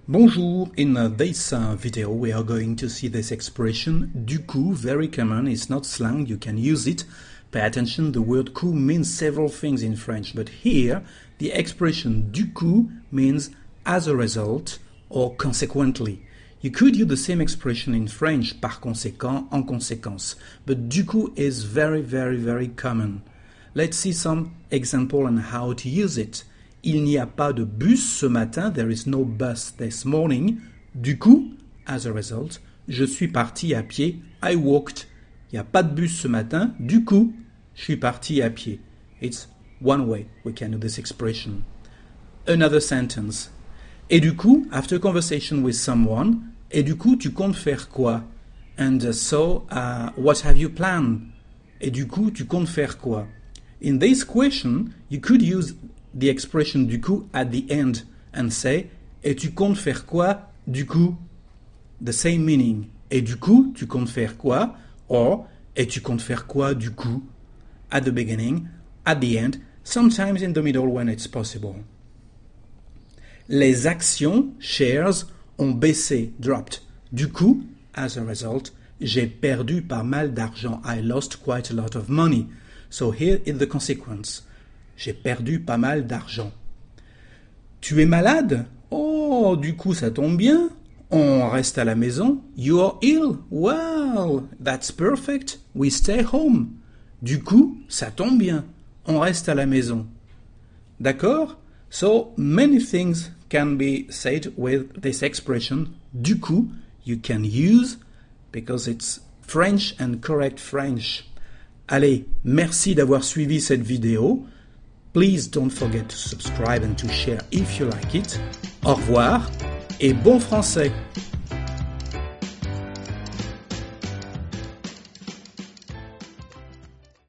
Bonjour, in this video we are going to see this expression du coup, very common, it's not slang, you can use it. Pay attention, the word coup means several things in French, but here the expression du coup means as a result or consequently. You could use the same expression in French, par conséquent, en conséquence, but du coup is very common. Let's see some example on how to use it. Il n'y a pas de bus ce matin. There is no bus this morning. Du coup, as a result, je suis parti à pied. I walked. Il n'y a pas de bus ce matin. Du coup, je suis parti à pied. It's one way we can do this expression. Another sentence. Et du coup, after conversation with someone, et du coup, tu comptes faire quoi? And what have you planned? Et du coup, tu comptes faire quoi? In this question, you could use the expression du coup at the end and say et tu comptes faire quoi du coup? The same meaning. Et du coup, tu comptes faire quoi? Or et tu comptes faire quoi du coup? At the beginning, at the end, sometimes in the middle when it's possible. Les actions, shares, ont baissé, dropped. Du coup, as a result, j'ai perdu pas mal d'argent. I lost quite a lot of money. So here is the consequence. J'ai perdu pas mal d'argent. Tu es malade? Oh, du coup, ça tombe bien. On reste à la maison. You are ill? Well, that's perfect. We stay home. Du coup, ça tombe bien. On reste à la maison. D'accord? So, many things can be said with this expression. Du coup, you can use because it's French and correct French. Allez, merci d'avoir suivi cette vidéo. Please don't forget to subscribe and to share if you like it. Au revoir et bon français!